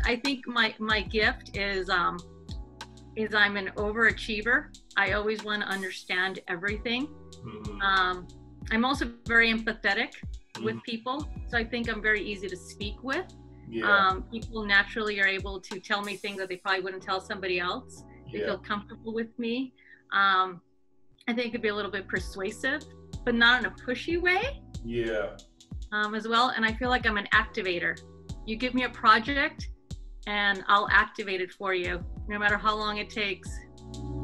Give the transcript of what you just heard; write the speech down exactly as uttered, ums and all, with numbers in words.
I think my, my gift is, um, is I'm an overachiever. I always want to understand everything. Mm-hmm. Um, I'm also very empathetic mm-hmm. with people. So I think I'm very easy to speak with. Yeah. Um, people naturally are able to tell me things that they probably wouldn't tell somebody else. They yeah. feel comfortable with me. Um, I think it could be a little bit persuasive, but not in a pushy way. Yeah. Um, as well. And I feel like I'm an activator. You give me a project and I'll activate it for you, no matter how long it takes.